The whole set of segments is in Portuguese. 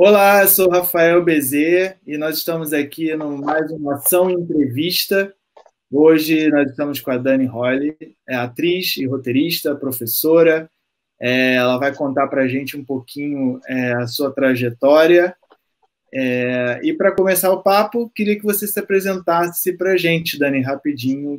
Olá, eu sou Rafael Bezerra e nós estamos aqui no mais uma ação entrevista. Hoje nós estamos com a Dani Holly, é atriz e roteirista, professora. Ela vai contar para a gente um pouquinho a sua trajetória. E para começar o papo, queria que você se apresentasse para a gente, Dani, rapidinho.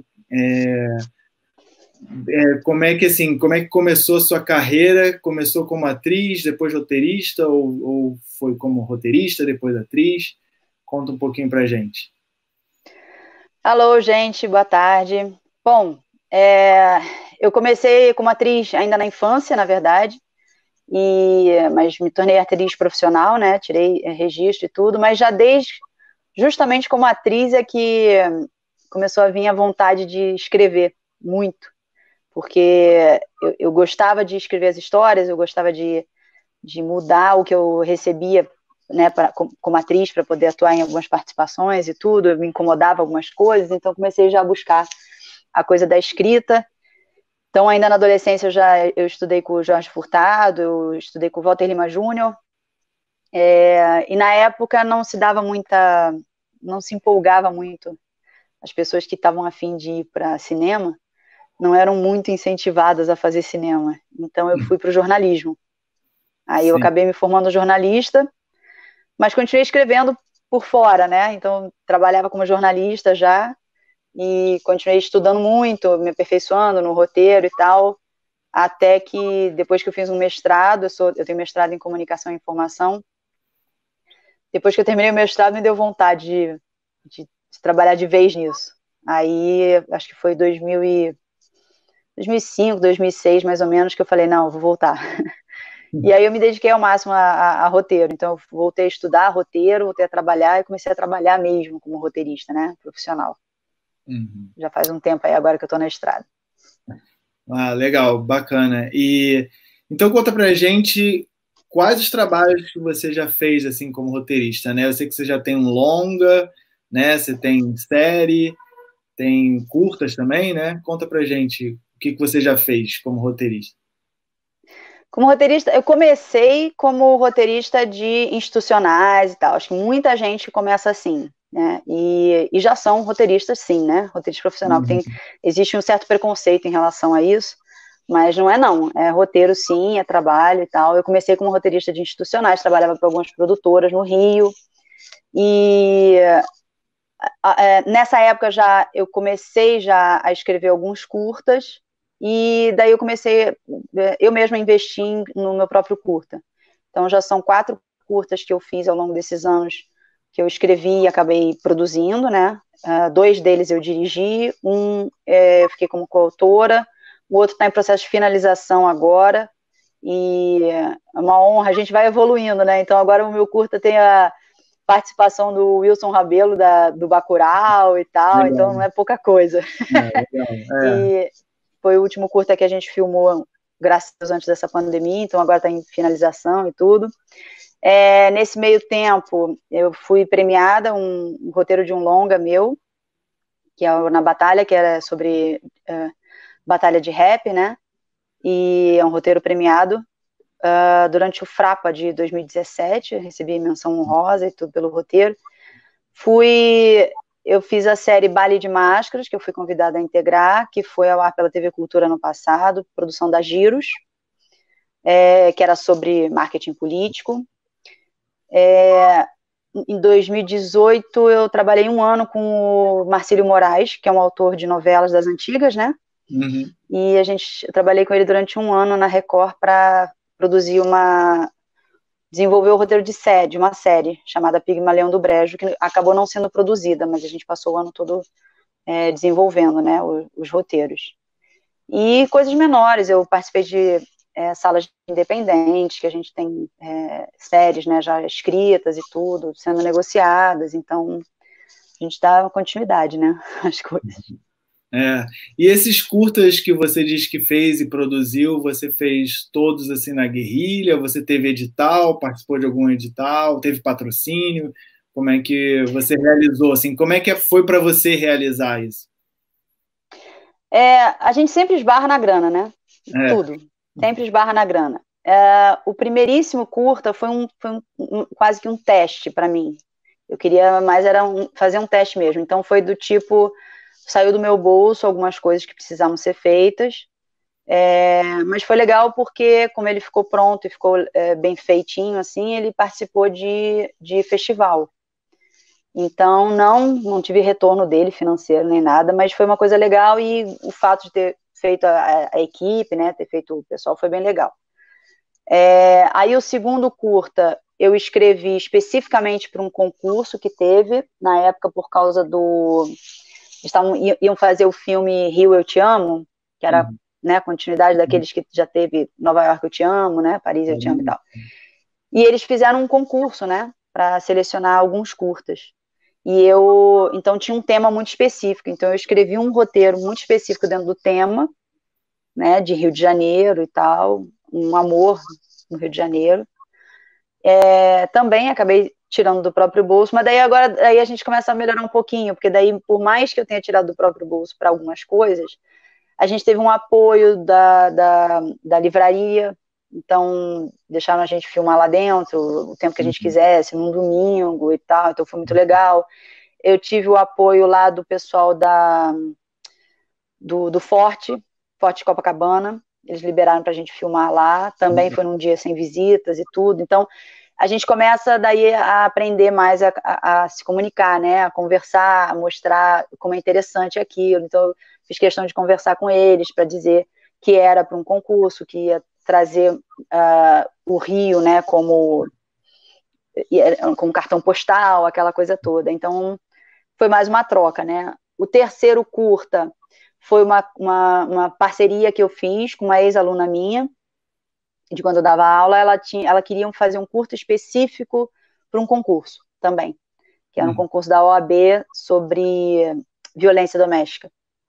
Como é que começou a sua carreira? Começou como atriz, depois roteirista, ou foi como roteirista, depois atriz? Conta um pouquinho pra gente. Alô, gente, boa tarde. Bom, eu comecei como atriz ainda na infância, na verdade, mas me tornei atriz profissional, né? Tirei registro e tudo, mas justamente como atriz é que começou a vir a vontade de escrever muito, porque eu gostava de escrever as histórias, eu gostava de mudar o que eu recebia, né, como atriz, para poder atuar em algumas participações e tudo, eu me incomodava algumas coisas, então comecei já a buscar a coisa da escrita. Então, ainda na adolescência, eu estudei com o Jorge Furtado, eu estudei com o Walter Lima Júnior, e na época não se empolgava muito. As pessoas que estavam a fim de ir para cinema não eram muito incentivadas a fazer cinema. Então, eu fui para o jornalismo. Aí eu Sim. acabei me formando jornalista, mas continuei escrevendo por fora, né? Então, trabalhava como jornalista já e continuei estudando muito, me aperfeiçoando no roteiro e tal, até que depois que eu fiz um mestrado, eu tenho mestrado em comunicação e informação, depois que eu terminei o mestrado, me deu vontade de trabalhar de vez nisso. Aí, acho que foi 2005, 2006, mais ou menos, que eu falei, não, eu vou voltar. E aí eu me dediquei ao máximo a roteiro. Então eu voltei a estudar roteiro, voltei a trabalhar e comecei a trabalhar mesmo como roteirista, né? Profissional. Uhum. Já faz um tempo aí agora que eu tô na estrada. Ah, legal, bacana. E então conta pra gente quais os trabalhos que você já fez assim como roteirista, né? Eu sei que você já tem um longa, né? Você tem série, tem curtas também, né? Conta pra gente o que você já fez como roteirista. Como roteirista, eu comecei como roteirista de institucionais e tal. Acho que muita gente começa assim, né? E já são roteiristas, sim, né? Roteirista profissional, que Uhum. existe um certo preconceito em relação a isso, mas não é não. É roteiro, sim, é trabalho e tal. Eu comecei como roteirista de institucionais, trabalhava para algumas produtoras no Rio, e nessa época eu comecei já a escrever alguns curtas, e daí eu comecei eu mesma a investir no meu próprio curta. Então já são 4 curtas que eu fiz ao longo desses anos, que eu escrevi e acabei produzindo, né? 2 deles eu dirigi, eu fiquei como coautora, o outro está em processo de finalização agora, e é uma honra, a gente vai evoluindo, né? Então agora o meu curta tem a participação do Wilson Rabelo, do Bacurau e tal, então Legal. não é pouca coisa. Legal. E foi o último curta que a gente filmou, graças a Deus, antes dessa pandemia, então agora está em finalização e tudo. Nesse meio tempo, eu fui premiada um roteiro de um longa meu, que é Na Batalha, que era sobre batalha de rap, né? E é um roteiro premiado. Durante o Frapa de 2017, eu recebi menção honrosa e tudo pelo roteiro. Eu fiz a série Baile de Máscaras, que eu fui convidada a integrar, que foi ao ar pela TV Cultura no passado, produção da Giros, que era sobre marketing político. Em 2018, eu trabalhei um ano com o Marcílio Moraes, que é um autor de novelas das antigas, né? Uhum. E eu trabalhei com ele durante um ano na Record para produzir desenvolver o roteiro de uma série chamada Pigmalião do Brejo, que acabou não sendo produzida, mas a gente passou o ano todo desenvolvendo, né, os roteiros. E coisas menores, eu participei de salas independentes, que a gente tem séries, né, já escritas e tudo, sendo negociadas, então a gente dá continuidade, né, às coisas. E esses curtas que você diz que fez e produziu, você fez todos assim na guerrilha? Você teve edital, participou de algum edital, teve patrocínio? Como é que você realizou assim? Como é que foi para você realizar isso? A gente sempre esbarra na grana, né? É. Tudo. Sempre esbarra na grana. O primeiríssimo curta foi quase que um teste para mim. Eu queria mais fazer um teste mesmo. Então foi do tipo, saiu do meu bolso algumas coisas que precisavam ser feitas, mas foi legal porque, como ele ficou pronto e ficou bem feitinho, assim, ele participou de festival. Então, não tive retorno dele financeiro nem nada, mas foi uma coisa legal e o fato de ter feito a equipe, né, ter feito o pessoal, foi bem legal. Aí o segundo curta eu escrevi especificamente para um concurso que teve, na época, por causa do... iam fazer o filme Rio, Eu Te Amo, que era né, a continuidade daqueles que já teve Nova York, Eu Te Amo, né, Paris, Eu Te Amo e tal. E eles fizeram um concurso, né, para selecionar alguns curtas. Então tinha um tema muito específico, então eu escrevi um roteiro muito específico dentro do tema, né, de Rio de Janeiro e tal, um amor no Rio de Janeiro. Também acabei tirando do próprio bolso, mas daí a gente começa a melhorar um pouquinho, porque daí, por mais que eu tenha tirado do próprio bolso para algumas coisas, a gente teve um apoio da livraria, então deixaram a gente filmar lá dentro o tempo que a gente quisesse, num domingo e tal, então foi muito legal. Eu tive o apoio lá do pessoal do Forte Copacabana, eles liberaram para a gente filmar lá, também foi num dia sem visitas e tudo, então a gente começa daí a aprender mais a se comunicar, né, a conversar, a mostrar como é interessante aquilo, então eu fiz questão de conversar com eles para dizer que era para um concurso, que ia trazer o Rio, né, como cartão postal, aquela coisa toda, então foi mais uma troca, né. O terceiro curta foi uma parceria que eu fiz com uma ex-aluna minha, de quando eu dava aula, ela queria fazer um curso específico para um concurso também, que era um concurso da OAB sobre violência doméstica.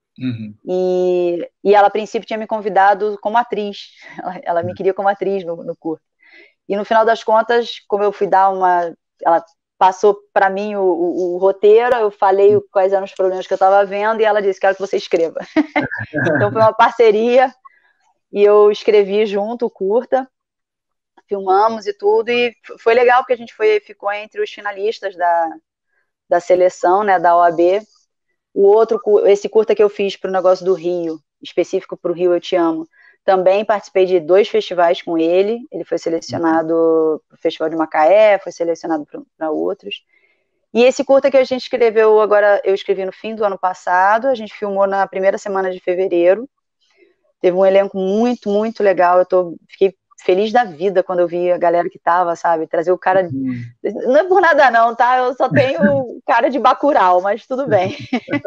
E ela, a princípio, tinha me convidado como atriz, ela me queria como atriz no curso. E no final das contas, como eu fui dar ela passou para mim o roteiro, eu falei quais eram os problemas que eu estava vendo, e ela disse, quero que você escreva. Então foi uma parceria, e eu escrevi junto o curta, filmamos e tudo, e foi legal porque a gente ficou entre os finalistas da seleção, né, da OAB. Esse curta que eu fiz para o negócio do Rio, específico para o Rio Eu Te Amo, também participei de 2 festivais com ele foi selecionado para o Festival de Macaé, foi selecionado para outros. E esse curta que a gente escreveu agora, eu escrevi no fim do ano passado, a gente filmou na primeira semana de fevereiro, teve um elenco muito, muito legal, fiquei feliz da vida quando eu vi a galera que tava, sabe, trazer o cara, não é por nada não, tá, eu só tenho cara de Bacurau, mas tudo bem.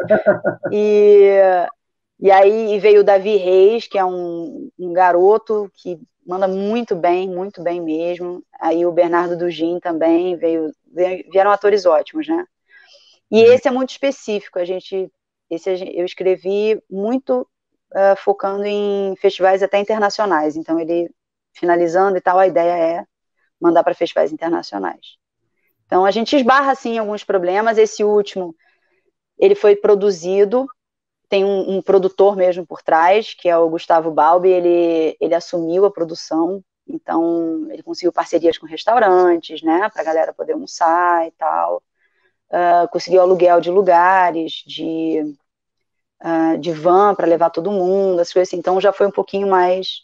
E aí veio o Davi Reis, que é um garoto que manda muito bem mesmo, aí o Bernardo Dugin também, vieram atores ótimos, né, e esse é muito específico, eu escrevi muito focando em festivais até internacionais, então ele finalizando e tal, a ideia é mandar para festivais internacionais. Então a gente esbarra assim em alguns problemas. Esse último, ele foi produzido, tem um produtor mesmo por trás, que é o Gustavo Balbi, ele assumiu a produção, então ele conseguiu parcerias com restaurantes, né, para a galera poder almoçar e tal, conseguiu aluguel de lugares, de van para levar todo mundo, as coisas assim. Então já foi um pouquinho mais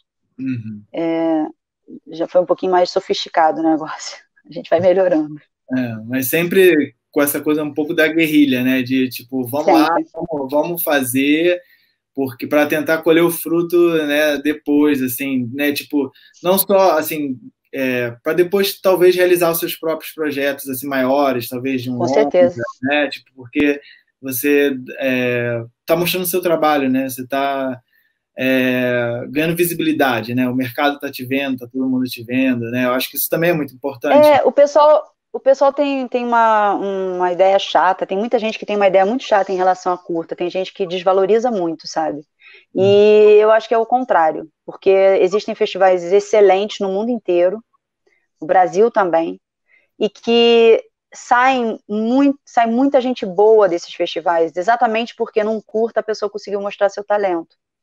já foi um pouquinho mais sofisticado o negócio. A gente vai melhorando. Mas sempre com essa coisa um pouco da guerrilha, né? De tipo, vamos lá, vamos fazer, porque para tentar colher o fruto, né? Depois, assim, né? Tipo, não só assim, para depois talvez realizar os seus próprios projetos assim maiores, talvez de um com certeza, né? Tipo, porque você está mostrando o seu trabalho, né? Você está ganhando visibilidade, né? O mercado está te vendo, está todo mundo te vendo, né? Eu acho que isso também é muito importante. O pessoal tem uma ideia chata, tem muita gente que tem uma ideia muito chata em relação à curta, tem gente que desvaloriza muito, sabe? E eu acho que é o contrário, porque existem festivais excelentes no mundo inteiro, no Brasil também, e que sai muita gente boa desses festivais, exatamente porque num curta a pessoa conseguiu mostrar seu talento.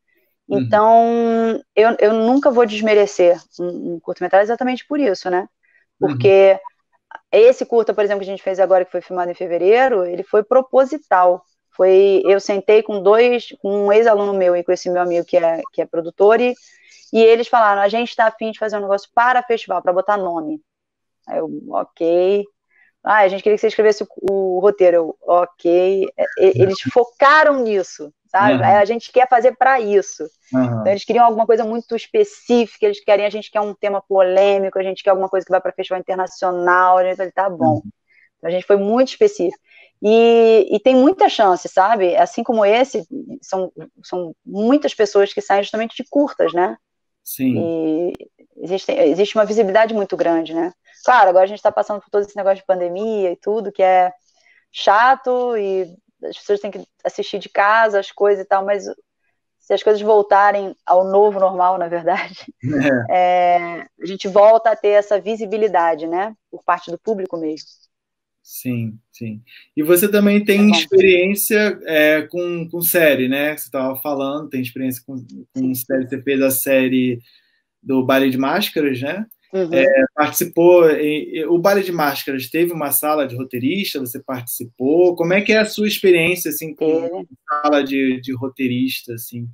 Uhum. Então, eu nunca vou desmerecer um curta-metragem exatamente por isso, né? Uhum. Porque esse curta, por exemplo, que a gente fez agora, que foi filmado em fevereiro, ele foi proposital. Eu sentei com um ex-aluno meu e com esse meu amigo que é produtor, e eles falaram, a gente está a fim de fazer um negócio para festival, para botar nome. Aí eu, ok. Ah, a gente queria que você escrevesse o roteiro. Eu, ok. Eles focaram nisso, sabe? Uhum. A gente quer fazer para isso. Então, Uhum. eles queriam alguma coisa muito específica, a gente quer um tema polêmico, a gente quer alguma coisa que vai para festival internacional, a gente falou, tá bom. Uhum. Então, a gente foi muito específico. E tem muita chance, sabe? Assim como esse, são muitas pessoas que saem justamente de curtas, né? Sim. E existe uma visibilidade muito grande, né? Claro, agora a gente está passando por todo esse negócio de pandemia e tudo, que é chato e as pessoas têm que assistir de casa as coisas e tal, mas se as coisas voltarem ao novo normal, na verdade, É. a gente volta a ter essa visibilidade, né? Por parte do público mesmo. Sim, sim. E você também É tem bom. experiência com série, né? Que você estava falando, tem experiência com Sim. série, você fez a série do Baile de Máscaras, né? Uhum. Participou. O Baile de Máscaras teve uma sala de roteirista, você participou. Como é que é a sua experiência assim, com Teve. sala de roteirista? Assim?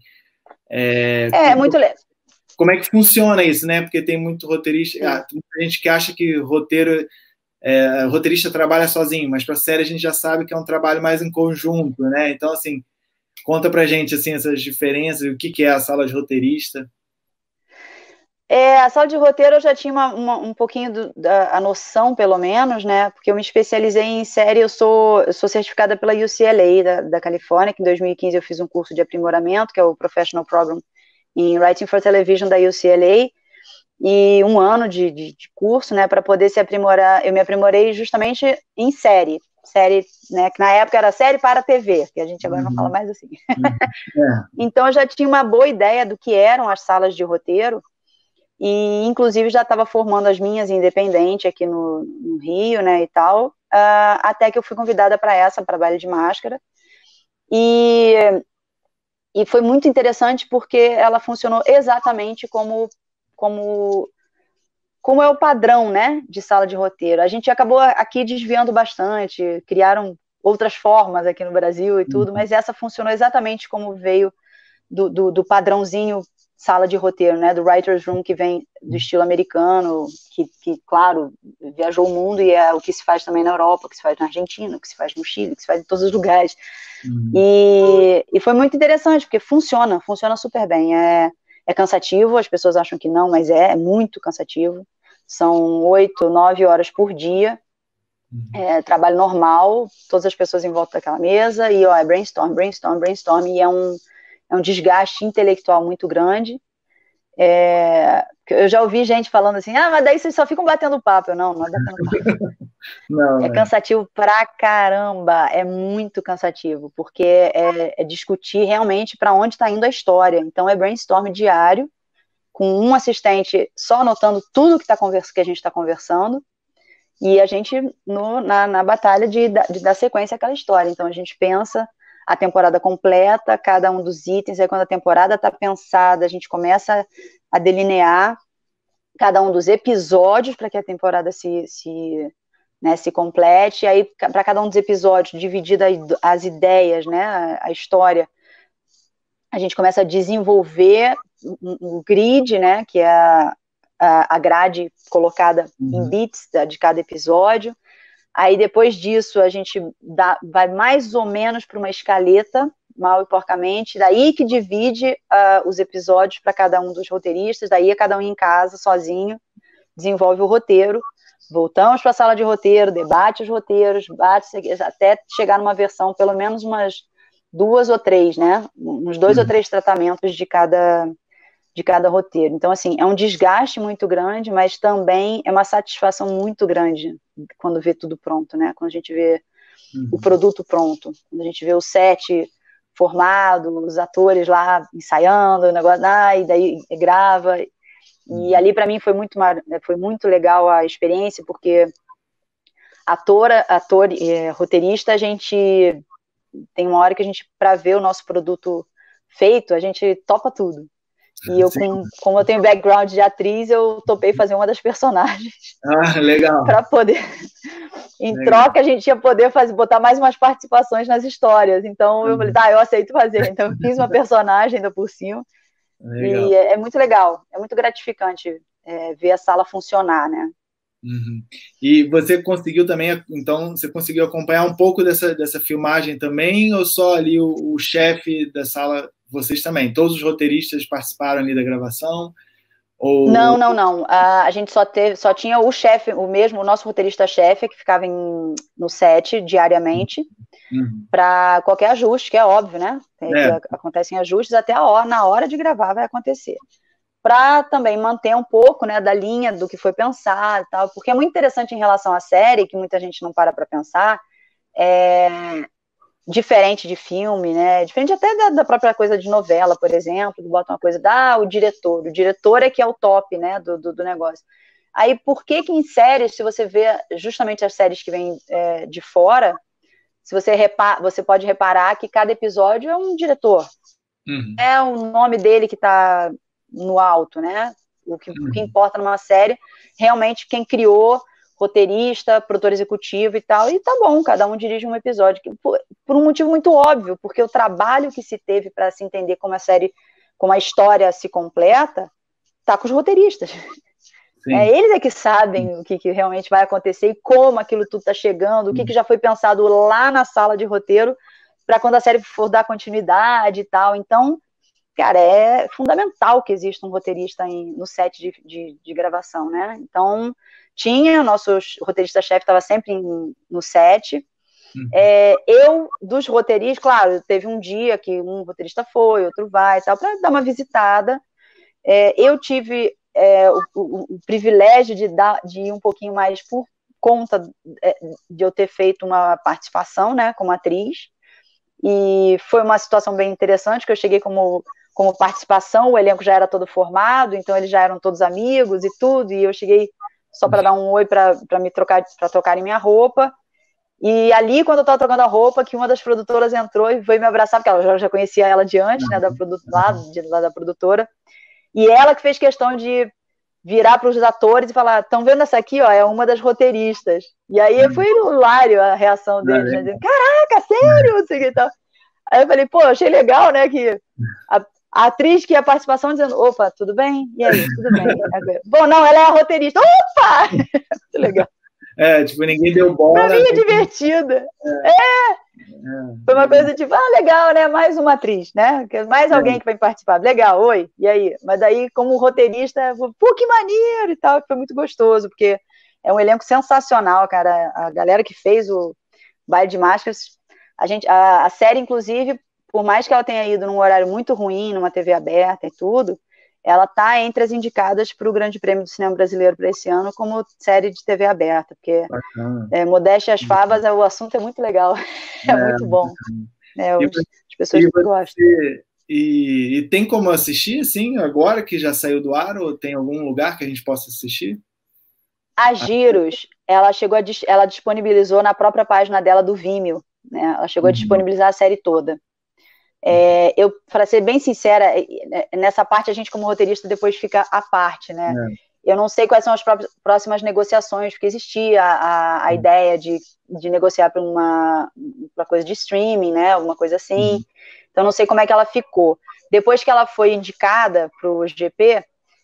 É muito legal. Como é que funciona isso, né? Porque tem muito roteirista, Sim. tem muita gente que acha que roteirista trabalha sozinho, mas para série a gente já sabe que é um trabalho mais em conjunto, né? Então, assim, conta pra gente assim, essas diferenças, o que é a sala de roteirista. A sala de roteiro eu já tinha um pouquinho a noção, pelo menos, né? Porque eu me especializei em série, eu sou certificada pela UCLA da Califórnia, que em 2015 eu fiz um curso de aprimoramento, que é o Professional Program em Writing for Television da UCLA, e um ano de curso, né, para poder se aprimorar. Eu me aprimorei justamente em série, né, que na época era série para TV, que a gente agora não fala Uhum. mais assim. Uhum. É. Então eu já tinha uma boa ideia do que eram as salas de roteiro, e inclusive já estava formando as minhas independente aqui no Rio, né, e tal, até que eu fui convidada para Baile de Máscara, e, e foi muito interessante porque ela funcionou exatamente como como é o padrão, né, de sala de roteiro. A gente acabou aqui desviando bastante, criaram outras formas aqui no Brasil e tudo, mas essa funcionou exatamente como veio do padrãozinho sala de roteiro, né, do writer's room, que vem do estilo americano, claro, viajou o mundo e é o que se faz também na Europa, o que se faz na Argentina, o que se faz no Chile, o que se faz em todos os lugares. Uhum. E foi muito interessante, porque funciona super bem. É cansativo, as pessoas acham que não, mas é muito cansativo. São 8, 9 horas por dia, trabalho normal, todas as pessoas em volta daquela mesa, e é brainstorm, brainstorm, brainstorm, e é um desgaste intelectual muito grande. Eu já ouvi gente falando assim, mas daí vocês só ficam batendo papo. Não é batendo papo. Não, É cansativo pra caramba, é muito cansativo, porque é discutir realmente para onde está indo a história. Então é brainstorm diário, com um assistente só anotando tudo que a gente está conversando, e a gente na batalha de dar sequência àquela história. Então a gente pensa a temporada completa, cada um dos itens, aí quando a temporada está pensada, a gente começa a delinear cada um dos episódios para que a temporada se complete, e aí para cada um dos episódios, dividida as ideias, né, a história, a gente começa a desenvolver um grid, né, que é a grade colocada em Uhum. bits de cada episódio. Aí depois disso a gente vai mais ou menos para uma escaleta, mal e porcamente, daí que divide os episódios para cada um dos roteiristas, daí é cada um em casa, sozinho, desenvolve o roteiro, voltamos para a sala de roteiro, debate os roteiros, até chegar numa versão, pelo menos umas 2 ou 3, né? Uns 2 ou 3 tratamentos de cada roteiro. Então, assim, é um desgaste muito grande, mas também é uma satisfação muito grande quando vê tudo pronto, né? Quando a gente vê o produto pronto, quando a gente vê o set formado, os atores lá ensaiando, o negócio, e daí grava. E ali, para mim, foi muito legal a experiência, porque ator, roteirista, a gente tem uma hora que a gente, para ver o nosso produto feito, a gente topa tudo. E eu, como eu tenho background de atriz, eu topei fazer uma das personagens. Ah, legal. Para poder... Em troca, a gente ia poder botar mais umas participações nas histórias. Então, eu falei, tá, eu aceito fazer. Então, eu fiz uma personagem ainda por cima. Legal. E é muito legal, é muito gratificante ver a sala funcionar, né? Uhum. E você conseguiu também, então, você conseguiu acompanhar um pouco dessa filmagem também, ou só ali o chefe da sala, vocês também? Todos os roteiristas participaram ali da gravação? Ou... Não. A gente só tinha o chefe, o nosso roteirista-chefe, que ficava no set diariamente, para qualquer ajuste, que é óbvio, né? Acontecem ajustes até na hora de gravar vai acontecer. Para também manter um pouco, né, da linha do que foi pensado e tal, porque é muito interessante em relação à série, que muita gente não para pensar, diferente de filme, né, diferente até da própria coisa de novela, por exemplo, que bota uma coisa, o diretor é que é o top, né, do negócio. Aí, por que em séries, se você vê justamente as séries que vêm de fora, se você pode reparar que cada episódio é um diretor, é o nome dele que está no alto, né? O que importa numa série, realmente quem criou, roteirista, produtor executivo e tal, e tá bom, cada um dirige um episódio, por um motivo muito óbvio, porque o trabalho que se teve para se entender como a história se completa, tá com os roteiristas. Eles que sabem o que realmente vai acontecer e como aquilo tudo tá chegando, o que já foi pensado lá na sala de roteiro, para quando a série for dar continuidade e tal. Então, cara, é fundamental que exista um roteirista no set de gravação, né? Então, o nosso roteirista-chefe estava sempre no set. Dos roteiristas, claro, teve um dia que um roteirista foi, outro vai e tal, para dar uma visitada. Eu tive o privilégio de ir um pouquinho mais por conta de eu ter feito uma participação, né, como atriz. E foi uma situação bem interessante, que eu cheguei como participação, o elenco já era todo formado, então eles já eram todos amigos e tudo, e eu cheguei só para dar um oi, para trocarem minha roupa. E ali, quando eu estava trocando a roupa, que uma das produtoras entrou e veio me abraçar, porque eu já conhecia ela de antes, né, lá da produtora, e ela que fez questão de virar para os atores e falar, estão vendo essa aqui, ó, é uma das roteiristas. E aí foi hilário a reação deles, né, dizendo, caraca, sério? Não sei o que e tal. Aí eu falei, pô, achei legal, né, que a atriz que ia a participação dizendo, opa, tudo bem? E aí, tudo bem? Bom, não, ela é a roteirista. Opa! Muito legal. Tipo, ninguém deu bola. Pra mim é divertida. Foi uma coisa tipo, legal, né, mais uma atriz, né, mais alguém que vai participar. Legal, oi, e aí? Mas daí, como roteirista, pô, que maneiro e tal, foi muito gostoso, porque é um elenco sensacional, cara, a galera que fez o Baile de Máscaras. A série, inclusive, por mais que ela tenha ido num horário muito ruim, numa TV aberta e tudo, ela está entre as indicadas para o Grande Prêmio do Cinema Brasileiro para esse ano como série de TV aberta, porque modéstia às favas, o assunto é muito legal, é muito bom. As pessoas gostam. E tem como assistir, assim, agora que já saiu do ar, ou tem algum lugar que a gente possa assistir? A Giros, ela disponibilizou na própria página dela do Vimeo, né? Ela chegou a disponibilizar a série toda. Eu, para ser bem sincera, nessa parte a gente como roteirista depois fica à parte, né? Eu não sei quais são as próximas negociações, porque existia a ideia de negociar para uma coisa de streaming, né? Alguma coisa assim. Então não sei como é que ela ficou. Depois que ela foi indicada para o GP,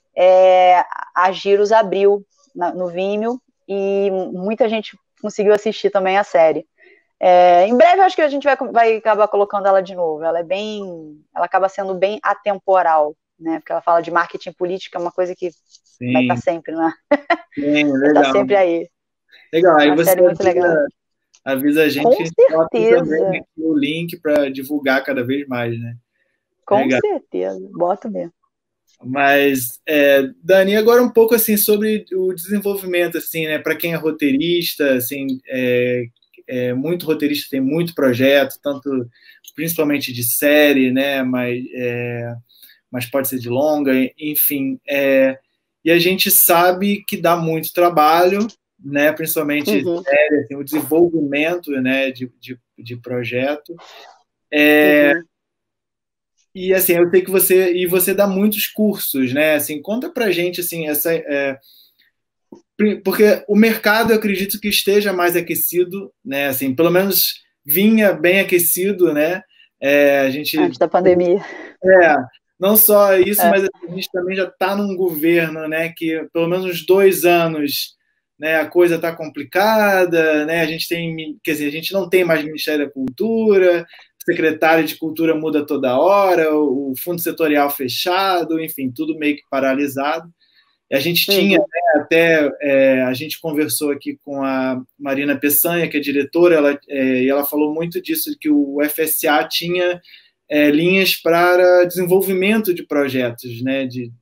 a Giros abriu no Vimeo e muita gente conseguiu assistir também a série. Em breve eu acho que a gente vai acabar colocando ela de novo. Ela acaba sendo bem atemporal, né? Porque ela fala de marketing político, é uma coisa que vai estar sempre, né? Vai estar sempre aí. Legal, aí você muito legal. Avisa a gente. Com certeza. Também aqui o link para divulgar cada vez mais, né? Com certeza, boto mesmo. Mas, Dani, agora um pouco assim sobre o desenvolvimento, assim, né? Para quem é roteirista, assim, muito roteirista tem muito projeto, tanto principalmente de série, né? Mas pode ser de longa, enfim. E a gente sabe que dá muito trabalho, né? Principalmente série, assim, o desenvolvimento, né? De projeto. E assim, eu sei que você dá muitos cursos, né? Assim, conta pra gente assim, porque o mercado eu acredito que esteja mais aquecido, né? Assim, pelo menos vinha bem aquecido, né? A gente Antes da pandemia. é, não só isso, mas a gente também já está num governo, né, que pelo menos uns 2 anos, né, a coisa está complicada, né, a gente tem, quer dizer, a gente não tem mais Ministério da Cultura, o secretário de Cultura muda toda hora, o fundo setorial fechado, enfim, tudo meio que paralisado. E a gente tinha, né, até a gente conversou aqui com a Marina Peçanha, que é diretora, e ela falou muito disso, que o FSA tinha linhas para desenvolvimento de projetos, né?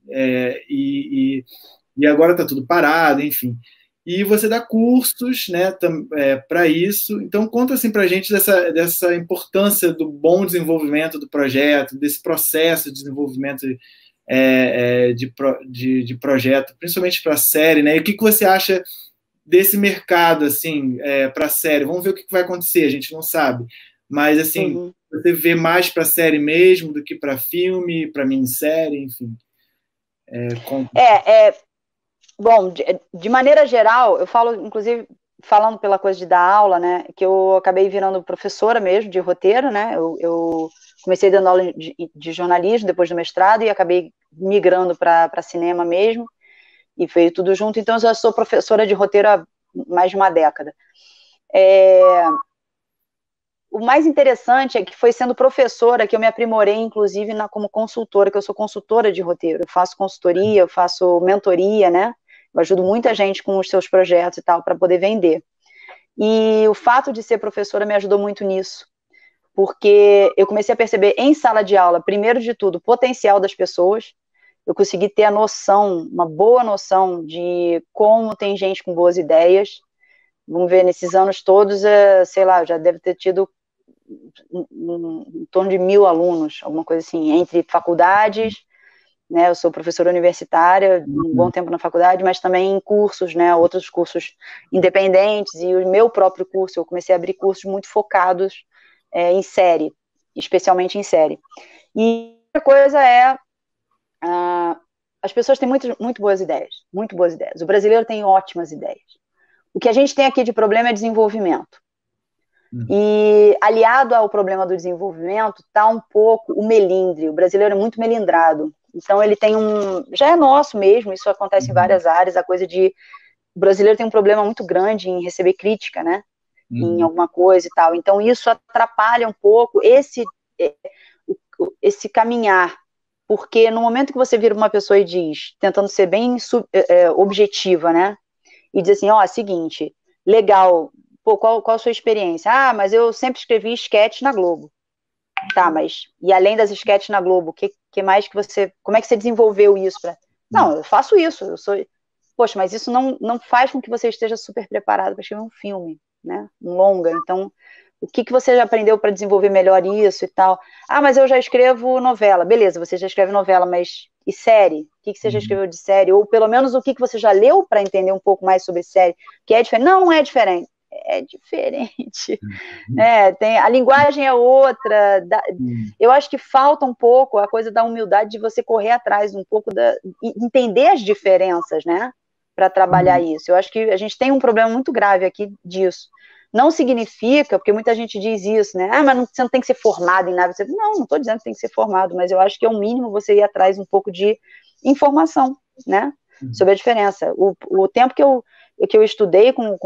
E agora está tudo parado, enfim. E você dá cursos, né, para isso. Então, conta assim, para a gente dessa importância do bom desenvolvimento do projeto, desse processo de desenvolvimento de projeto, principalmente para a série, né? E o que você acha desse mercado, assim, para a série? Vamos ver o que vai acontecer, a gente não sabe. Mas, assim, você vê mais para série mesmo do que para filme, para minissérie, enfim. Bom, de maneira geral, eu falo, inclusive, falando pela coisa de dar aula, né, que eu acabei virando professora mesmo de roteiro, né, eu comecei dando aula de jornalismo depois do mestrado e acabei migrando para cinema mesmo, e veio tudo junto, então eu já sou professora de roteiro há mais de uma década. O mais interessante é que foi sendo professora que eu me aprimorei, inclusive, como consultora, que eu sou consultora de roteiro, eu faço consultoria, eu faço mentoria, né, eu ajudo muita gente com os seus projetos e tal, para poder vender. E o fato de ser professora me ajudou muito nisso, porque eu comecei a perceber em sala de aula, primeiro de tudo, o potencial das pessoas, eu consegui ter a noção, uma boa noção de como tem gente com boas ideias. Vamos ver, nesses anos todos, sei lá, já deve ter tido em torno de 1.000 alunos, alguma coisa assim, entre faculdades, né, eu sou professora universitária, um bom tempo na faculdade, mas também em cursos, né, outros cursos independentes, e o meu próprio curso, eu comecei a abrir cursos muito focados em série, especialmente em série. E outra coisa as pessoas têm muito boas ideias, muito boas ideias. O brasileiro tem ótimas ideias. O que a gente tem aqui de problema é desenvolvimento. E aliado ao problema do desenvolvimento está um pouco o melindre. O brasileiro é muito melindrado. Então ele tem já é nosso mesmo, isso acontece em várias áreas, a coisa de o brasileiro tem um problema muito grande em receber crítica, né? Em alguma coisa e tal. Então isso atrapalha um pouco esse caminhar, porque no momento que você vira uma pessoa e diz, tentando ser bem objetiva, né? E diz assim, ó, seguinte, legal, pô, qual a sua experiência? Ah, mas eu sempre escrevi sketch na Globo. Tá, mas e além das sketches na Globo, que mais que como é que você desenvolveu isso? Não, eu faço isso, poxa, mas isso não faz com que você esteja super preparado para escrever um filme, né, um longa, então, o que você já aprendeu para desenvolver melhor isso e tal? Ah, mas eu já escrevo novela, beleza, você já escreve novela, mas e série? O que você já escreveu de série? Ou pelo menos o que você já leu para entender um pouco mais sobre série? Que é diferente? Não é diferente. É diferente, a linguagem é outra, eu acho que falta um pouco a coisa da humildade de você correr atrás um pouco entender as diferenças, né, para trabalhar isso. Eu acho que a gente tem um problema muito grave aqui disso. Não significa, porque muita gente diz isso, né, mas você não tem que ser formado em nada. Não estou dizendo que tem que ser formado, mas eu acho que é o mínimo você ir atrás um pouco de informação, né, sobre a diferença. O tempo que eu estudei com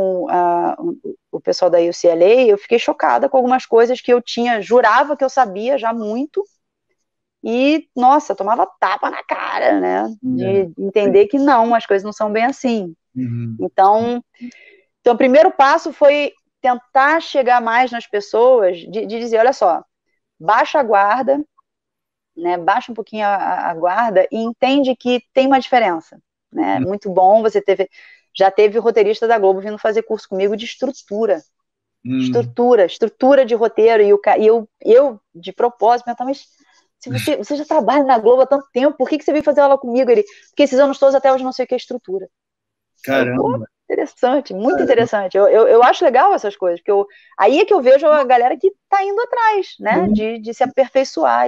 o pessoal da UCLA, eu fiquei chocada com algumas coisas que eu jurava que eu sabia já muito, e, nossa, tomava tapa na cara, né, de entender que não, as coisas não são bem assim. Então, o primeiro passo foi tentar chegar mais nas pessoas, de dizer, olha só, baixa a guarda, né, baixa um pouquinho a guarda e entende que tem uma diferença, né, muito bom, já teve roteirista da Globo vindo fazer curso comigo de estrutura, estrutura de roteiro, e eu de propósito, perguntava, mas se você já trabalha na Globo há tanto tempo, por que você veio fazer aula comigo? Porque esses anos todos até hoje não sei o que é estrutura. Caramba! Interessante, muito interessante. Eu acho legal essas coisas, porque aí é que eu vejo a galera que está indo atrás, né, de se aperfeiçoar e tal.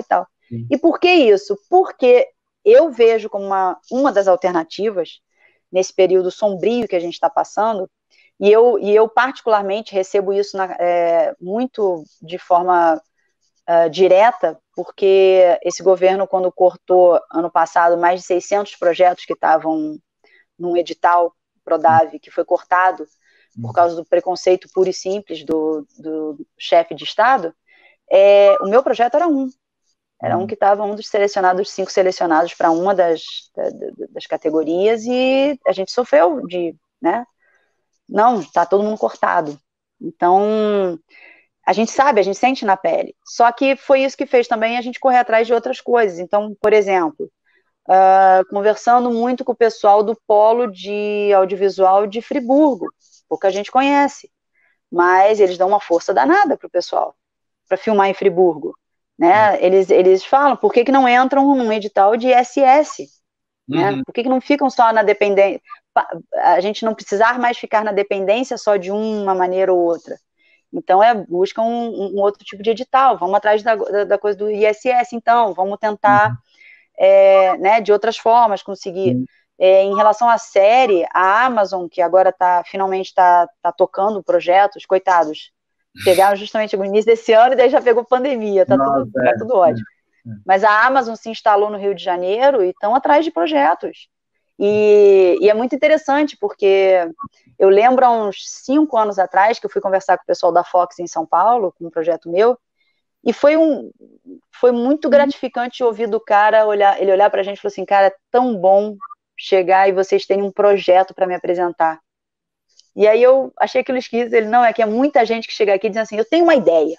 E por que isso? Porque eu vejo como uma das alternativas nesse período sombrio que a gente está passando, e eu particularmente recebo isso muito de forma direta, porque esse governo, quando cortou ano passado mais de 600 projetos que estavam num edital Prodave, que foi cortado por causa do preconceito puro e simples do chefe de Estado, o meu projeto era um que estava um dos 5 selecionados para uma das categorias, e a gente sofreu né? Não, está todo mundo cortado. Então, a gente sabe, a gente sente na pele. Só que foi isso que fez também a gente correr atrás de outras coisas. Então, por exemplo, conversando muito com o pessoal do Polo de Audiovisual de Friburgo, pouca gente conhece, mas eles dão uma força danada para o pessoal, para filmar em Friburgo. Né? Eles falam, por que não entram num edital de ISS? Né? Por que não ficam só na dependência? A gente não precisar mais ficar na dependência só de uma maneira ou outra. Então, buscam um outro tipo de edital, vamos atrás da coisa do ISS, então, vamos tentar, né, de outras formas, conseguir. Em relação à série, a Amazon, que agora finalmente está tocando projetos, coitados, pegaram justamente no início desse ano e daí já pegou pandemia, tá tudo ótimo. Mas a Amazon se instalou no Rio de Janeiro e estão atrás de projetos. E é muito interessante, porque eu lembro há uns 5 anos atrás que eu fui conversar com o pessoal da Fox em São Paulo, com um projeto meu, e foi muito gratificante ouvir do cara ele olhar pra gente e falar assim, cara, é tão bom chegar e vocês terem um projeto para me apresentar. E aí eu achei aquilo esquisito, ele, não, é que é muita gente que chega aqui dizendo assim, eu tenho uma ideia.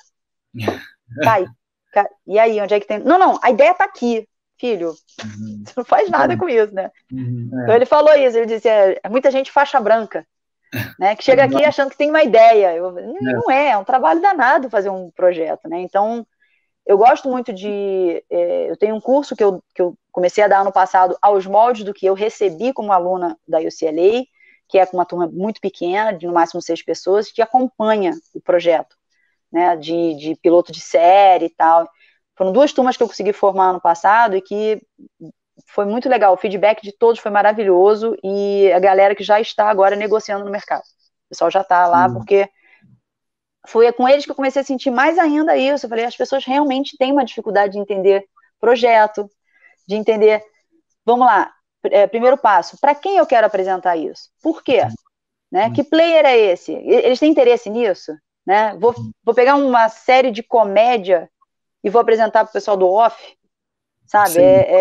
E aí, onde é que tem? Não, a ideia tá aqui, filho. Você não faz nada com isso, né? Então ele falou isso, ele disse, muita gente faixa branca, né, que chega aqui achando que tem uma ideia. Não é um trabalho danado fazer um projeto, né? Então, eu gosto muito eu tenho um curso que eu comecei a dar ano passado aos moldes do que eu recebi como aluna da UCLA, que é com uma turma muito pequena, de no máximo 6 pessoas, que acompanha o projeto, né, de piloto de série e tal. Foram 2 turmas que eu consegui formar ano passado e que foi muito legal. O feedback de todos foi maravilhoso e a galera que já está agora negociando no mercado. O pessoal já está lá, porque foi com eles que eu comecei a sentir mais ainda isso. Eu falei, as pessoas realmente têm uma dificuldade de entender projeto, de entender, vamos lá, primeiro passo, para quem eu quero apresentar isso? Por quê? Né? Que player é esse? Eles têm interesse nisso? Né? Vou pegar uma série de comédia e vou apresentar para o pessoal do off, sabe?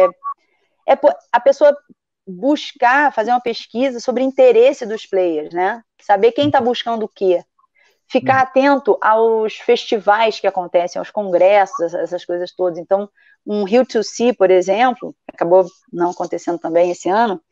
A pessoa buscar, fazer uma pesquisa sobre o interesse dos players, né? Saber quem está buscando o quê. Ficar atento aos festivais que acontecem, aos congressos, essas coisas todas. Então, um Rio 2C, por exemplo, acabou não acontecendo também esse ano,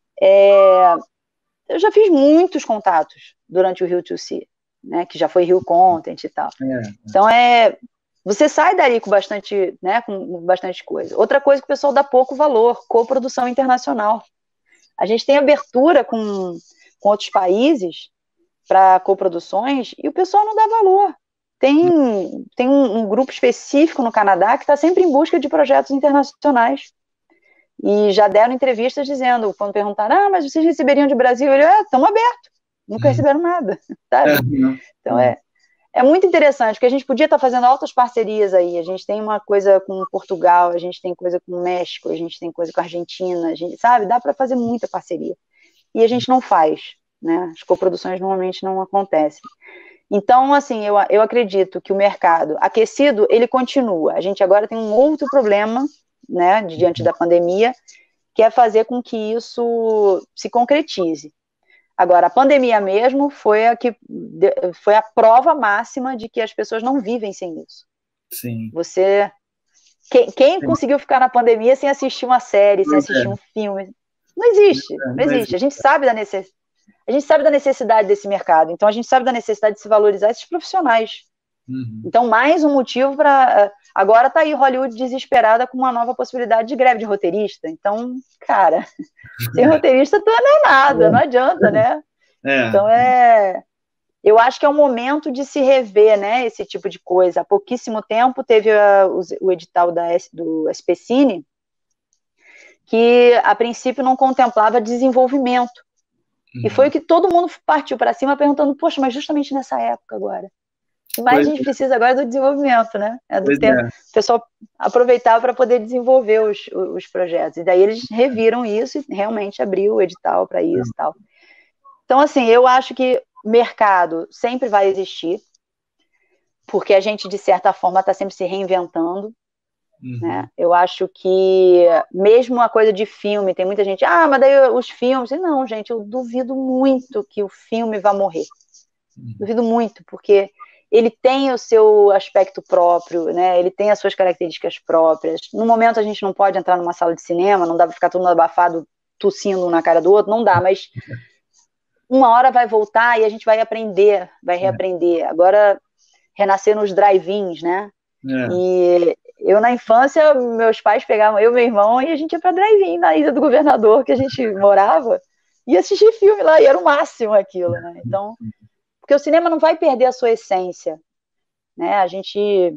eu já fiz muitos contatos durante o Rio 2C, né, que já foi Rio Content e tal. Então, você sai dali com bastante, né, com bastante coisa. Outra coisa que o pessoal dá pouco valor, coprodução internacional. A gente tem abertura com outros países para coproduções e o pessoal não dá valor. Tem um grupo específico no Canadá que está sempre em busca de projetos internacionais. E já deram entrevistas dizendo, quando perguntaram, mas vocês receberiam de Brasil? Ele, estão abertos, nunca receberam nada, sabe? Então é muito interessante, porque a gente podia estar fazendo altas parcerias aí, a gente tem uma coisa com Portugal, a gente tem coisa com México, a gente tem coisa com a Argentina, sabe? Dá para fazer muita parceria. E a gente não faz, né? As coproduções normalmente não acontecem. Então, assim, eu acredito que o mercado aquecido, ele continua. A gente agora tem um outro problema, né, diante da pandemia, que é fazer com que isso se concretize. Agora, a pandemia mesmo foi a prova máxima de que as pessoas não vivem sem isso. Sim. Quem conseguiu ficar na pandemia sem assistir uma série, sem assistir um filme? Não existe, não existe. A gente sabe da necessidade desse mercado, então a gente sabe da necessidade de se valorizar esses profissionais. Então, mais um motivo para... Agora está aí Hollywood desesperada com uma nova possibilidade de greve de roteirista. Então, cara, sem roteirista tu não é nada, não adianta, né? Então eu acho que é um momento de se rever, né, esse tipo de coisa. Há pouquíssimo tempo teve o edital do SPCine, que a princípio não contemplava desenvolvimento. E foi o que todo mundo partiu para cima perguntando, poxa, mas justamente nessa época agora. O que mais a gente precisa agora é do desenvolvimento, né? É do tempo. O pessoal aproveitava para poder desenvolver os projetos. E daí eles reviram isso e realmente abriu o edital para isso e tal. Então, assim, eu acho que mercado sempre vai existir, porque a gente, de certa forma, está sempre se reinventando. Né? Eu acho que mesmo a coisa de filme, tem muita gente, mas daí os filmes, não, gente, eu duvido muito que o filme vá morrer, duvido muito, porque ele tem o seu aspecto próprio, né? Ele tem as suas características próprias. No momento a gente não pode entrar numa sala de cinema, não dá para ficar todo mundo abafado, tossindo um na cara do outro, não dá, mas uma hora vai voltar e a gente vai aprender, vai reaprender. Agora, renascer nos drive-ins, né? E eu, na infância, meus pais pegavam eu e meu irmão e a gente ia pra drive-in na Ilha do Governador, que a gente morava, e assistir filme lá, e era o máximo aquilo, né? Então, porque o cinema não vai perder a sua essência, né? A gente...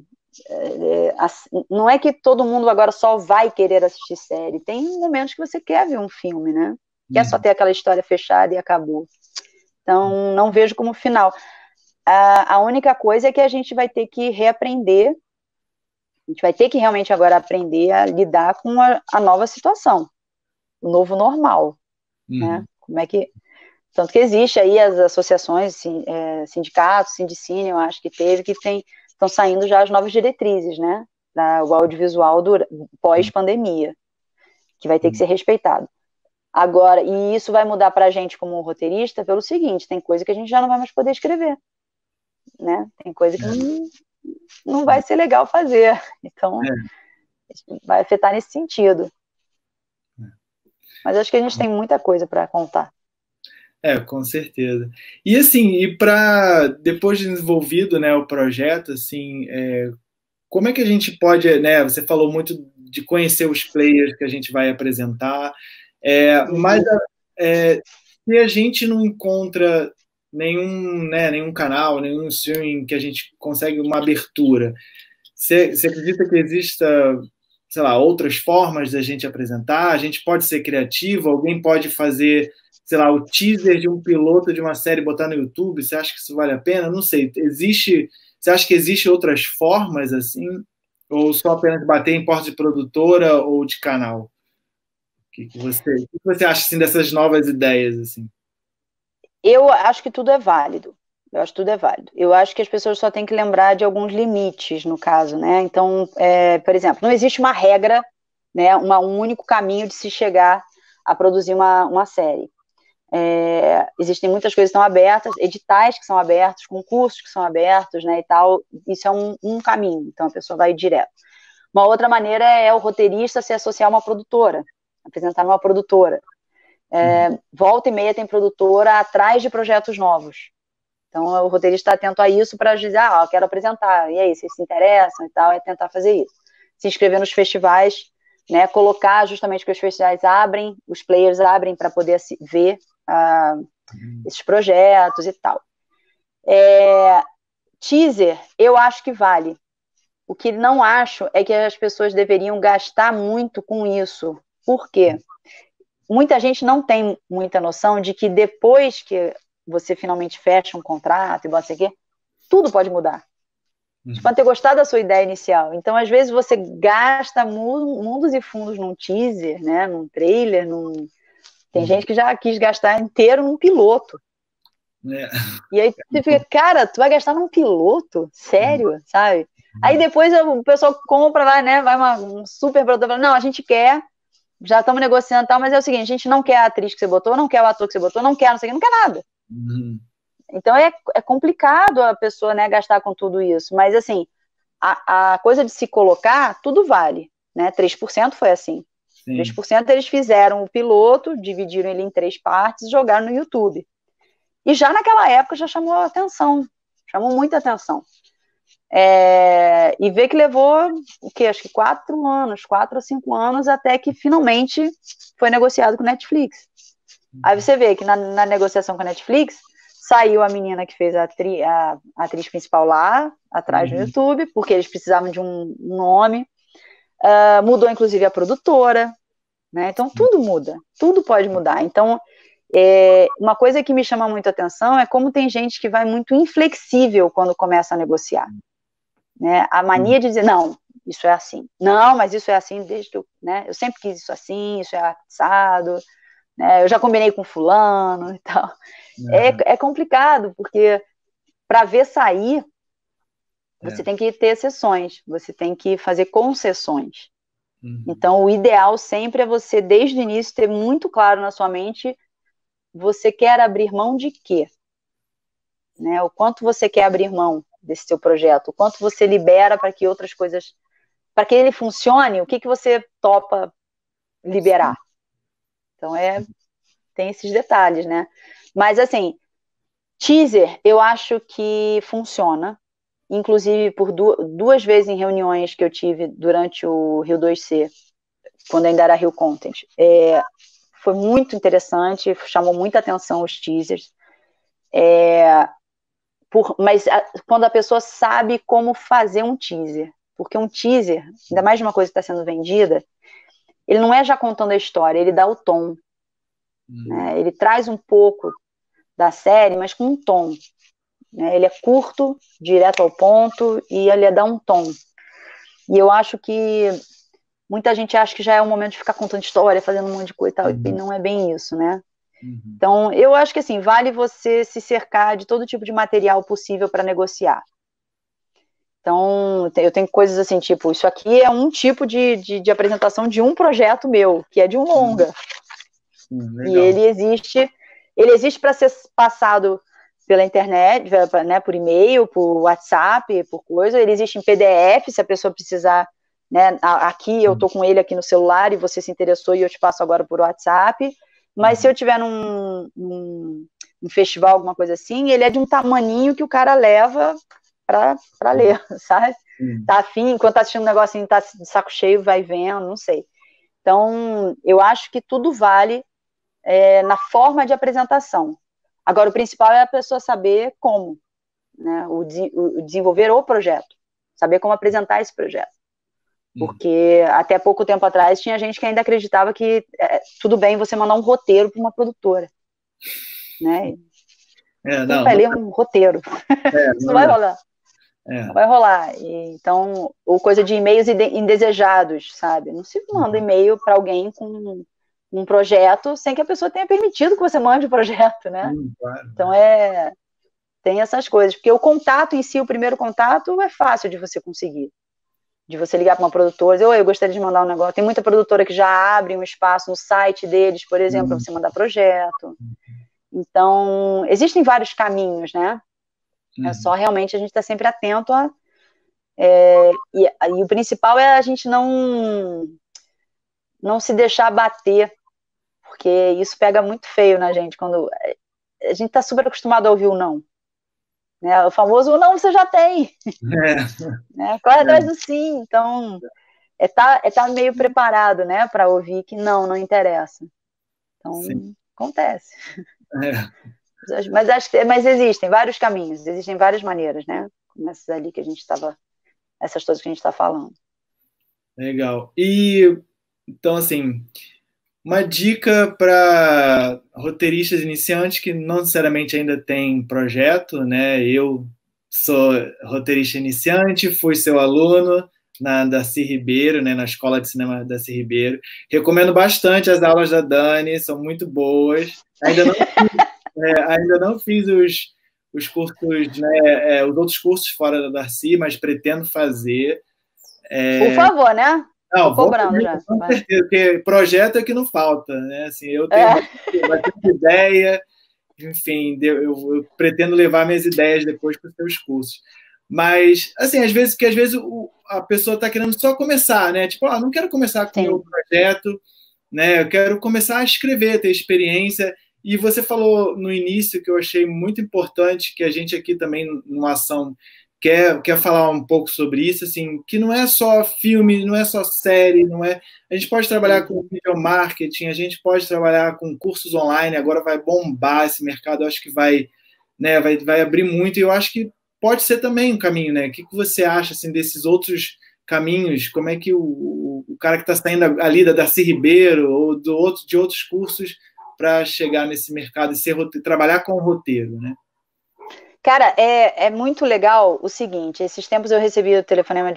não é que todo mundo agora só vai querer assistir série, tem momentos que você quer ver um filme, né? Quer só ter aquela história fechada e acabou. Então, não vejo como final. A única coisa é que a gente vai ter que reaprender. A gente vai ter que realmente agora aprender a lidar com a nova situação, o novo normal, né? Como é que... Tanto que existe aí as associações, sindicatos, Sindicine, eu acho que teve, que estão saindo já as novas diretrizes, né? Para o audiovisual pós-pandemia, que vai ter que ser respeitado. Agora, e isso vai mudar para a gente como roteirista pelo seguinte, tem coisa que a gente já não vai mais poder escrever, né? Tem coisa que não vai ser legal fazer, então vai afetar nesse sentido. Mas acho que a gente tem muita coisa para contar. Com certeza. E assim, para depois de desenvolvido, né, o projeto, assim, como é que a gente pode, né? Você falou muito de conhecer os players que a gente vai apresentar, mas se a gente não encontra nenhum canal, nenhum streaming que a gente consegue uma abertura, você acredita que exista, sei lá, outras formas da gente apresentar? A gente pode ser criativo? Alguém pode fazer, sei lá, o teaser de um piloto de uma série e botar no YouTube? Você acha que isso vale a pena? Não sei. Você acha que existem outras formas assim? Ou só apenas bater em porta de produtora ou de canal? O que você acha assim, dessas novas ideias? Assim? Eu acho que tudo é válido. Eu acho que tudo é válido. Eu acho que as pessoas só têm que lembrar de alguns limites, no caso, né? Então, por exemplo, não existe uma regra, né? Um único caminho de se chegar a produzir uma série. Existem muitas coisas que estão abertas, editais que são abertos, concursos que são abertos, né, e tal. Isso é um caminho, então a pessoa vai direto. Uma outra maneira é o roteirista se associar a uma produtora, apresentar numa produtora. Volta e meia tem produtora atrás de projetos novos. Então o roteirista está atento a isso para dizer, eu quero apresentar, e aí, vocês se interessam e tal, é tentar fazer isso. Se inscrever nos festivais, né, colocar justamente que os festivais abrem, os players abrem para poder ver esses projetos e tal. Teaser, eu acho que vale. O que não acho é que as pessoas deveriam gastar muito com isso. Por quê? Muita gente não tem muita noção de que depois que você finalmente fecha um contrato e não sei o quê, tudo pode mudar. Você pode ter gostado da sua ideia inicial. Então, às vezes, você gasta mundos e fundos num teaser, né, num trailer, Tem gente que já quis gastar inteiro num piloto. E aí você fica, cara, tu vai gastar num piloto? Sério? Sabe? Aí depois o pessoal compra lá, né? Vai um super produtor fala, não, a gente quer, já estamos negociando e tal, mas é o seguinte, a gente não quer a atriz que você botou, não quer o ator que você botou, não quer, não sei o que, não quer nada. Então é complicado a pessoa, né, gastar com tudo isso. Mas assim, a coisa de se colocar, tudo vale. Né? 3% foi assim. Sim. 3% eles fizeram o piloto, dividiram ele em 3 partes e jogaram no YouTube. E já naquela época já chamou atenção, chamou muita atenção. E vê que levou, o quê? Acho que 4 ou 5 anos, até que finalmente foi negociado com a Netflix. Aí você vê que na negociação com a Netflix saiu a menina que fez a atriz principal lá, atrás no YouTube, porque eles precisavam de um nome. Mudou, inclusive, a produtora, né? Então, tudo muda, tudo pode mudar. Então, uma coisa que me chama muito a atenção é como tem gente que vai muito inflexível quando começa a negociar. Né? A mania de dizer, não, isso é assim. Não, mas isso é assim desde que eu sempre quis isso assim, isso é assado, né? Eu já combinei com fulano e tal. É complicado, porque para ver sair, você tem que ter exceções, você tem que fazer concessões. Então, o ideal sempre é você, desde o início, ter muito claro na sua mente, você quer abrir mão de quê? Né? O quanto você quer abrir mão desse seu projeto, o quanto você libera para que outras coisas, para que ele funcione, o que você topa liberar. Então, tem esses detalhes, né? Mas, assim, teaser, eu acho que funciona. Inclusive, por duas vezes em reuniões que eu tive durante o Rio 2C, quando ainda era Rio Content, foi muito interessante, chamou muita atenção os teasers. Mas quando a pessoa sabe como fazer um teaser, porque um teaser, ainda mais de uma coisa que está sendo vendida, ele não é já contando a história, ele dá o tom. Né? Ele traz um pouco da série, mas com um tom. Né? Ele é curto, direto ao ponto, e ele dá um tom. E eu acho que muita gente acha que já é o momento de ficar contando história, fazendo um monte de coisa e tal, e não é bem isso, né? Então, eu acho que assim, vale você se cercar de todo tipo de material possível para negociar. Então, eu tenho coisas assim, tipo, isso aqui é um tipo de apresentação de um projeto meu, que é de um longa. E ele existe para ser passado pela internet, né, por e-mail, por WhatsApp, por coisa. Ele existe em PDF, se a pessoa precisar, né, aqui eu estou com ele aqui no celular e você se interessou e eu te passo agora por WhatsApp. Mas se eu tiver num festival, alguma coisa assim, ele é de um tamaninho que o cara leva para ler, sabe? Tá afim, enquanto tá assistindo um negocinho, tá de saco cheio, vai vendo, não sei. Então, eu acho que tudo vale na forma de apresentação. Agora, o principal é a pessoa saber como, né, o desenvolver o projeto, saber como apresentar esse projeto. Porque até pouco tempo atrás tinha gente que ainda acreditava que tudo bem você mandar um roteiro para uma produtora. Né? Não vai ler um roteiro. Isso não vai rolar. Não vai rolar. Então, ou coisa de e-mails indesejados, sabe? Não se manda e-mail para alguém com um projeto sem que a pessoa tenha permitido que você mande o projeto, né? Claro. Então, tem essas coisas. Porque o contato em si, o primeiro contato, é fácil de você conseguir. De você ligar para uma produtora e dizer, eu gostaria de mandar um negócio. Tem muita produtora que já abre um espaço no site deles, por exemplo, para você mandar projeto. Então, existem vários caminhos, né? É só realmente a gente estar sempre atento e o principal é a gente não se deixar bater, porque isso pega muito feio na gente, quando a gente está super acostumado a ouvir o não. Né? O famoso, não, você já tem. Né? Corre atrás do sim. Então, tá meio preparado, né, para ouvir que não interessa. Então, acontece. Mas existem vários caminhos, existem várias maneiras, né? Como essas ali que a gente estava, essas coisas que a gente está falando. Legal. E, então, assim, uma dica para roteiristas iniciantes que não necessariamente ainda têm projeto, né? Eu sou roteirista iniciante, fui seu aluno na Darcy Ribeiro, né, na Escola de Cinema Darcy Ribeiro. Recomendo bastante as aulas da Dani, são muito boas. Ainda não fiz os cursos, né, os outros cursos fora da Darcy, mas pretendo fazer. Por favor, né? Não, vou cobrando já. Com certeza, porque projeto é que não falta, né? Assim, eu tenho bastante ideia, enfim, eu pretendo levar minhas ideias depois para os seus cursos. Mas, assim, às vezes a pessoa está querendo só começar, né? Tipo, não quero começar com o meu projeto, né? Eu quero começar a escrever, ter experiência. E você falou no início que eu achei muito importante, que a gente aqui também, numa ação, quer falar um pouco sobre isso, assim, que não é só filme, não é só série, não é. A gente pode trabalhar com video marketing, a gente pode trabalhar com cursos online, agora vai bombar esse mercado, eu acho que vai, né, vai abrir muito, e eu acho que pode ser também um caminho, né? O que você acha assim, desses outros caminhos? Como é que o cara que está saindo ali da Darcy Ribeiro ou de outros cursos para chegar nesse mercado e trabalhar com o roteiro, né? Cara, é muito legal o seguinte, esses tempos eu recebi o telefonema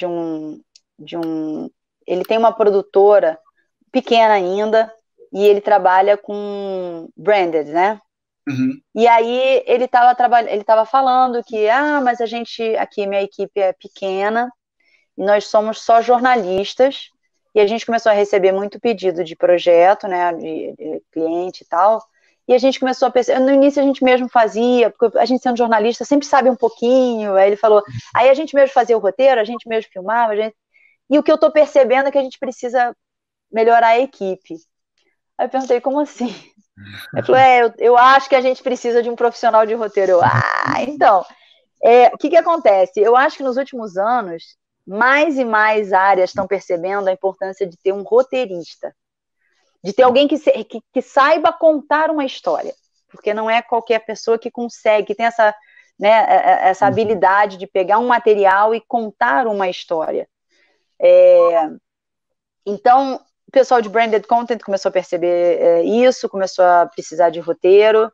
ele tem uma produtora pequena ainda, e ele trabalha com branded, né? Uhum. E aí ele estava falando que, mas a gente, aqui minha equipe é pequena, e nós somos só jornalistas, e a gente começou a receber muito pedido de projeto, né, de cliente e tal, e a gente começou a perceber, no início a gente mesmo fazia, porque a gente sendo jornalista sempre sabe um pouquinho, aí ele falou, aí a gente mesmo fazia o roteiro, a gente mesmo filmava, e o que eu estou percebendo é que a gente precisa melhorar a equipe. Aí eu perguntei, como assim? Ele falou, eu acho que a gente precisa de um profissional de roteiro. Então, o que acontece? Eu acho que nos últimos anos, mais e mais áreas estão percebendo a importância de ter um roteirista, de ter alguém que saiba contar uma história, porque não é qualquer pessoa que consegue, que tem essa, né, essa habilidade de pegar um material e contar uma história. Então, o pessoal de branded content começou a perceber isso, começou a precisar de roteiro.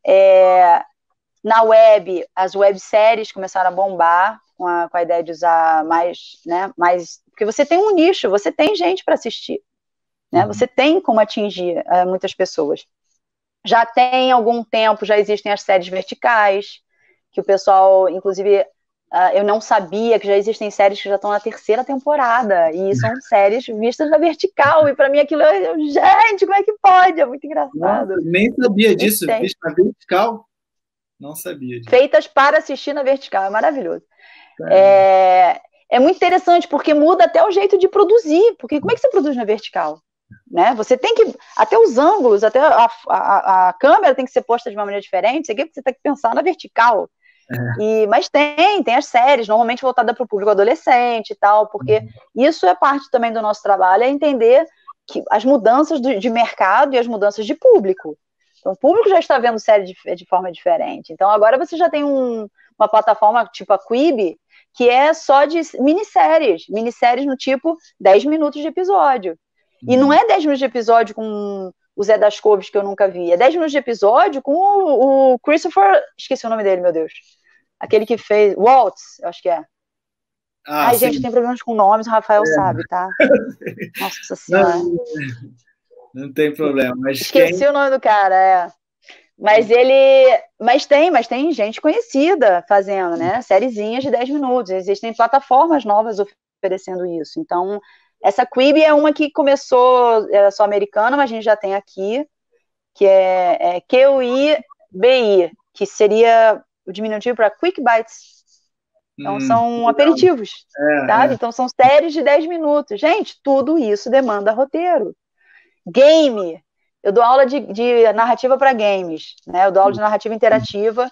Na web, as webséries começaram a bombar com a ideia de usar mais, né, porque você tem um nicho, você tem gente para assistir, né, você tem como atingir muitas pessoas. Já tem algum tempo, já existem as séries verticais, que o pessoal, inclusive, eu não sabia que já existem séries que já estão na 3ª temporada, e são séries vistas na vertical, e para mim aquilo, gente, como é que pode? É muito engraçado. Nossa, nem sabia disso, vista na vertical. Não sabia disso. Feitas para assistir na vertical, é maravilhoso. É muito interessante, porque muda até o jeito de produzir, porque como é que você produz na vertical? Né? Você tem que, até os ângulos, até a câmera tem que ser posta de uma maneira diferente, você tem que pensar na vertical. Mas tem as séries, normalmente voltadas para o público adolescente e tal, porque isso é parte também do nosso trabalho, é entender que as mudanças de mercado e as mudanças de público. Então, o público já está vendo série de forma diferente. Então, agora você já tem uma plataforma tipo a Quibi, que é só de minisséries no tipo 10 minutos de episódio. E não é 10 minutos de episódio com o Zé das Couves, que eu nunca vi, é 10 minutos de episódio com o Christopher, esqueci o nome dele, meu Deus. Aquele que fez Waltz, eu acho que é. Ai, gente, tem problemas com nomes, o Rafael sabe, tá? Nossa Senhora. Não tem problema. Mas esqueci o nome do cara, Mas tem gente conhecida fazendo, né? Sériezinhas de 10 minutos. Existem plataformas novas oferecendo isso. Então, essa Quibi é uma que começou, era só americana, mas a gente já tem aqui, que é QIBI, que seria o diminutivo para Quick Bites. Então, são aperitivos, sabe? Então, são séries de 10 minutos. Gente, tudo isso demanda roteiro. Game. Eu dou aula de narrativa para games, né? Eu dou aula de narrativa interativa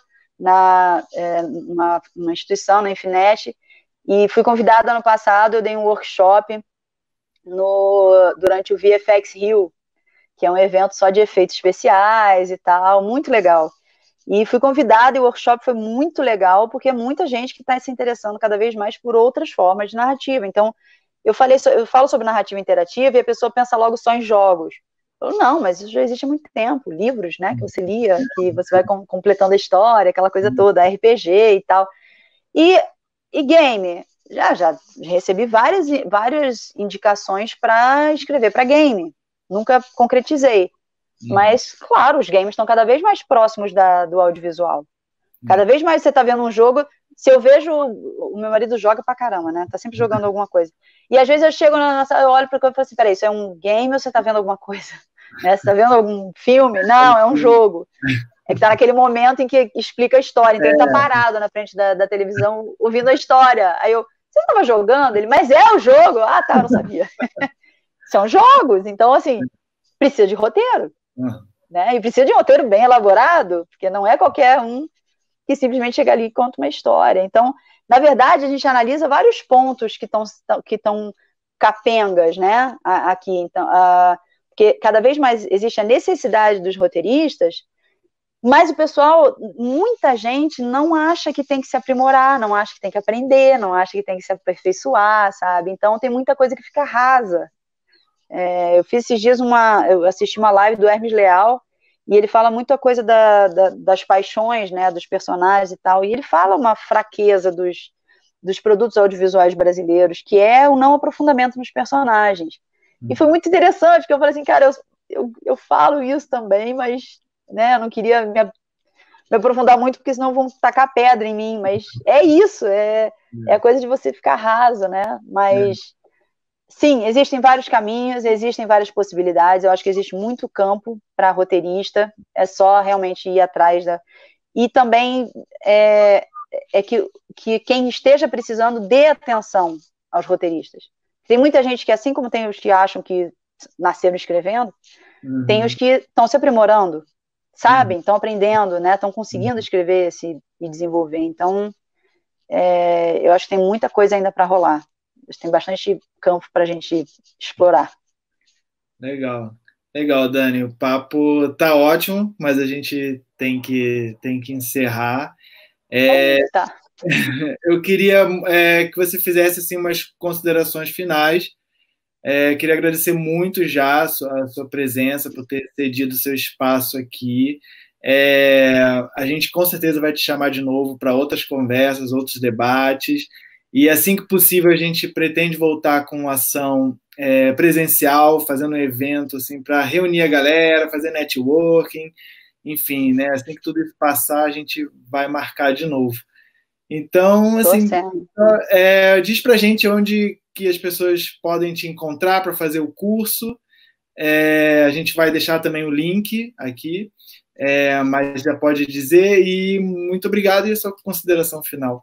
numa instituição, na Infinet, e fui convidada ano passado, eu dei um workshop durante o VFX Rio, que é um evento só de efeitos especiais e tal, muito legal. E fui convidada e o workshop foi muito legal, porque é muita gente que está se interessando cada vez mais por outras formas de narrativa. Então, eu falo sobre narrativa interativa e a pessoa pensa logo só em jogos. Eu, não, mas isso já existe há muito tempo. Livros, né, que você lia, que você vai completando a história, aquela coisa toda, RPG e tal. E game, já recebi várias indicações para escrever para game. Nunca concretizei. Mas, claro, os games estão cada vez mais próximos do audiovisual. Cada vez mais você está vendo um jogo. Se eu vejo, o meu marido joga pra caramba, né? Tá sempre jogando alguma coisa. E às vezes eu chego eu olho pra ele e falo assim, peraí, isso é um game ou você tá vendo alguma coisa? Né? Você tá vendo algum filme? Não, é um jogo. É que tá naquele momento em que explica a história. Então ele tá parado na frente da televisão, ouvindo a história. Aí você tava jogando? Ele, mas é o jogo? Ah, tá, eu não sabia. São jogos. Então, assim, precisa de roteiro. Né? E precisa de um roteiro bem elaborado, porque não é qualquer um que simplesmente chega ali e conta uma história. Então, na verdade, a gente analisa vários pontos que estão capengas, né, aqui. Então, porque cada vez mais existe a necessidade dos roteiristas Mas o pessoal, muita gente não acha que tem que se aprimorar, não acha que tem que aprender, não acha que tem que se aperfeiçoar, sabe? Então tem muita coisa que fica rasa. Eu fiz esses dias eu assisti uma live do Hermes Leal, e ele fala muita coisa das paixões, né, dos personagens e tal, e ele fala uma fraqueza dos produtos audiovisuais brasileiros, que é o não aprofundamento nos personagens. E foi muito interessante, porque eu falei assim, cara, eu falo isso também, mas, né, eu não queria me aprofundar muito, porque senão vão tacar pedra em mim, mas é isso, é a coisa de você ficar raso, né, mas... Sim, existem vários caminhos, existem várias possibilidades. Eu acho que existe muito campo para roteirista. É só realmente ir atrás da. E também que quem esteja precisando dê atenção aos roteiristas. Tem muita gente que, assim como tem os que acham que nasceram escrevendo, tem os que estão se aprimorando, sabem? Estão aprendendo, né? Estão conseguindo escrever e desenvolver. Então, eu acho que tem muita coisa ainda para rolar. Tem bastante campo para a gente explorar. Legal. Legal, Dani. O papo tá ótimo, mas a gente tem que encerrar. Tá. Eu queria que você fizesse assim, umas considerações finais. Queria agradecer muito já a sua presença, por ter cedido o seu espaço aqui. A gente com certeza vai te chamar de novo para outras conversas, outros debates. E assim que possível, a gente pretende voltar com ação presencial, fazendo um evento assim, para reunir a galera, fazer networking, enfim, né? Assim que tudo isso passar, a gente vai marcar de novo. Então, assim, diz pra gente onde que as pessoas podem te encontrar para fazer o curso. A gente vai deixar também o link aqui, mas já pode dizer. E muito obrigado e a sua consideração final.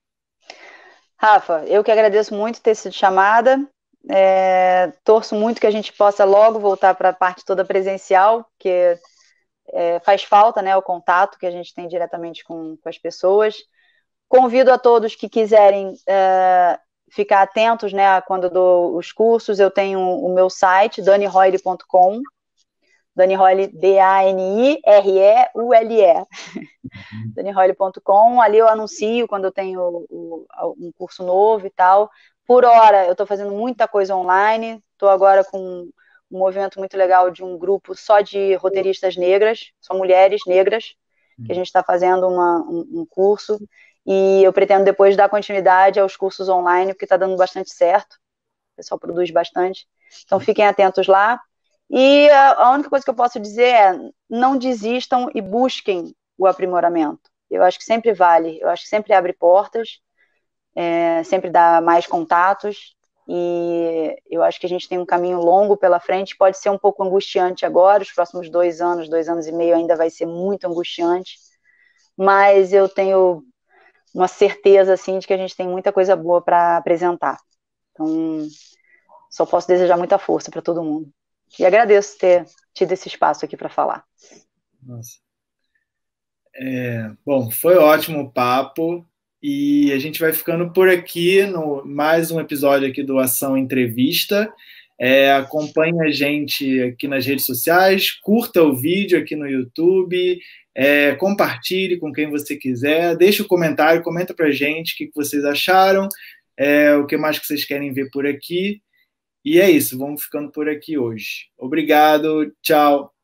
Rafa, eu que agradeço muito ter sido chamada. Torço muito que a gente possa logo voltar para a parte toda presencial, porque faz falta, né, o contato que a gente tem diretamente com as pessoas. Convido a todos que quiserem ficar atentos, né, quando eu dou os cursos. Eu tenho o meu site, daniroyle.com, Dani Royle, DANIREULE, daniroyle.com. Ali eu anuncio quando eu tenho um curso novo e tal. Por hora, eu estou fazendo muita coisa online. Estou agora com um movimento muito legal de um grupo só de roteiristas negras, só mulheres negras, que a gente está fazendo um curso. E eu pretendo depois dar continuidade aos cursos online, porque está dando bastante certo. O pessoal produz bastante. Então, fiquem atentos lá. E a única coisa que eu posso dizer é: não desistam e busquem o aprimoramento. Eu acho que sempre vale, eu acho que sempre abre portas, sempre dá mais contatos, e eu acho que a gente tem um caminho longo pela frente. Pode ser um pouco angustiante agora, os próximos 2 anos e meio ainda vai ser muito angustiante, mas eu tenho uma certeza assim de que a gente tem muita coisa boa para apresentar. Então, só posso desejar muita força para todo mundo. E agradeço ter tido esse espaço aqui para falar. Nossa. Bom, foi ótimo o papo e a gente vai ficando por aqui no mais um episódio aqui do Ação Entrevista. Acompanhe a gente aqui nas redes sociais, curta o vídeo aqui no YouTube, compartilhe com quem você quiser, deixe um comentário, comenta pra gente o que vocês acharam, o que mais que vocês querem ver por aqui. E é isso, vamos ficando por aqui hoje. Obrigado, tchau.